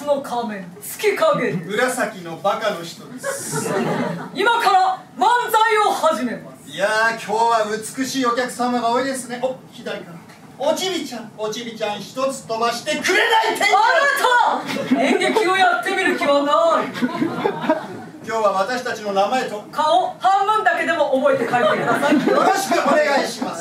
の仮面月影です。 紫のバカの人です。 今から漫才を始めます。 いやー、今日は美しいお客様が多いですね。お、左からおちびちゃん、おちびちゃん一つ飛ばしてくれない天気。 あなた演劇をやってみる気はない。 今日は私たちの名前と顔半分だけでも覚えて帰ってください。 よろしくお願いします。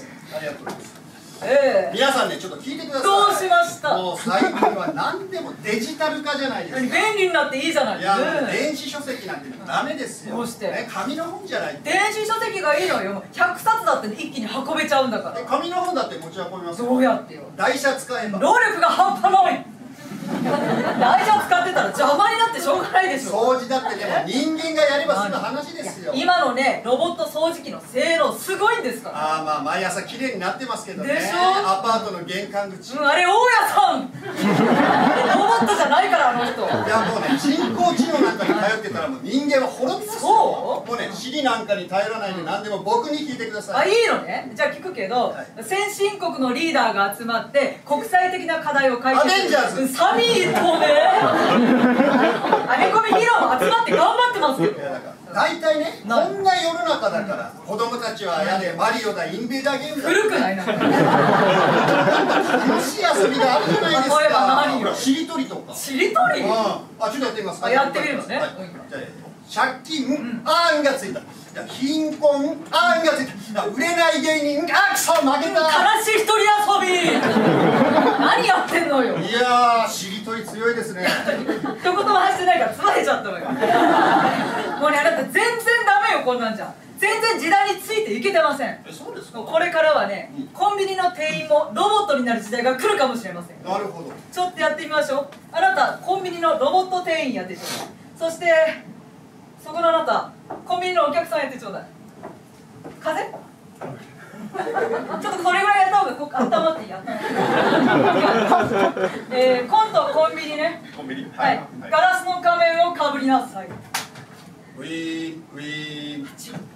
ありがとうございます。皆さんね、ちょっと聞いてください。 どうしました。 もう最近は何でもデジタル化じゃないですか。 便利になっていいじゃないですか。 いや、電子書籍なんてダメですよ。 どうして、 紙の本じゃない。 電子書籍がいいのよ。100冊だって一気に運べちゃうんだから。 紙の本だって持ち運びますよ。 どうやってよ。 台車使えば。 労力が半端ない。台車使ってたら邪魔になってしょうがないでしょ。 掃除だってでも人間がやれば済む話ですよ。 今のね、ロボット掃除機の性能すごいんですから。 ああ、まあ毎朝綺麗になってますけどね。 でしょ。 アパートの玄関口。 あれ大家さん。ロボットじゃないからあの人。 いやもうね、人工知能なんかに頼ってたらもう人間は滅びますよ。もうね、シリなんかに頼らないで何でも僕に聞いてください。 あ、いいのね。じゃあ聞くけど、先進国のリーダーが集まって国際的な課題を解決するアベンジャーズサミットね。アメコミヒーローも集まって頑張ってますけど。 大体ね、こんな世の中だから子供たちはやれマリオだ、インベーダーゲームだ。 古くないな。 楽しい遊びがあるじゃないですか。 例えば何よ。 しりとりとか。 しりとり。 あ、ちょっとやってみますか。 やってみるのね。 借金、あんがついた。貧困、あんがついた。売れない芸人、あ、くそ負けた。 悲しい一人遊び。何やってんのよ。 いやー、しりとり強いですね。 一言も発してないからつまれちゃったのよ。もうね、あなた全然ダメよ、こんなんじゃ。全然時代についていけてません。 そうですか。 これからはね、コンビニの店員もロボットになる時代が来るかもしれません。 なるほど。 ちょっとやってみましょう。あなたコンビニのロボット店員やってちょうだい。そしてそこのあなたコンビニのお客さんやってちょうだい。風邪ちょっとこれぐらいやった方が温まっていいや。コントコンビニね。 コンビニ。 はい。ガラスの仮面をかぶりなさい。 ウィーン、ウィーン。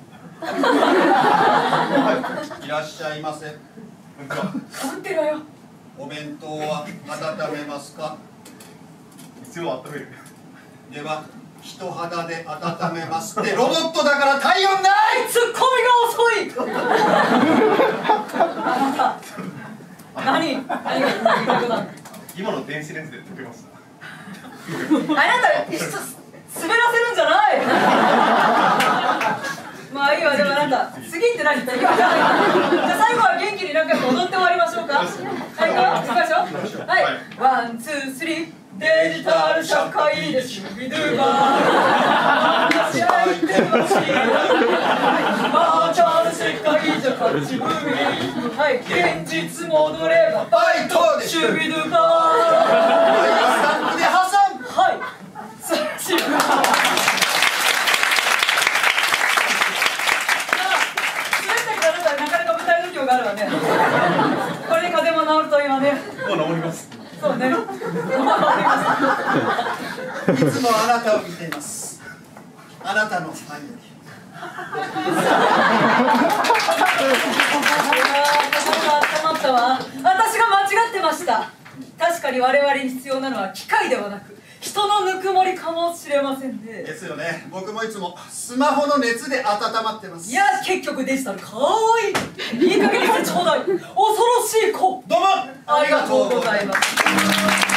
いらっしゃいませ。 かぶってるわよ。 お弁当は温めますか。 一応温める。 では人肌で温めますってロボットだから体温ない。 ツッコミが遅い。あなた何が言いたくなる。 今の電子レンジで溶けました。 あなた滑らせるんじゃない。まあいいわ。でもあなた次って何。次はじゃあ最後は元気に何回か踊って終わりましょうか。はい、行きましょう。はい、ワンツースリー。デジタル社会でシュビドゥバー話し合いってほしい。バーチャル世界じゃ勝ち組。はい、現実戻ればバイトシュビドゥバー。 スタンプで挟む。 はい、素晴らしい。滑ったけどあなたなかなか舞台度胸があるわね。これで風邪も治るといいわね。 もう治ります。 そうね。いつもあなたを見ています。あなたのファンより。 心が温まったわ。私が間違ってました。確かに我々に必要なのは機械ではなく人のぬくもりかもしれませんね。 ですよね。僕もいつもスマホの熱で温まってます。 いや結局デジタルかわいい。いい加減にしてちょうだい。恐ろしい子。 どうもありがとうございます。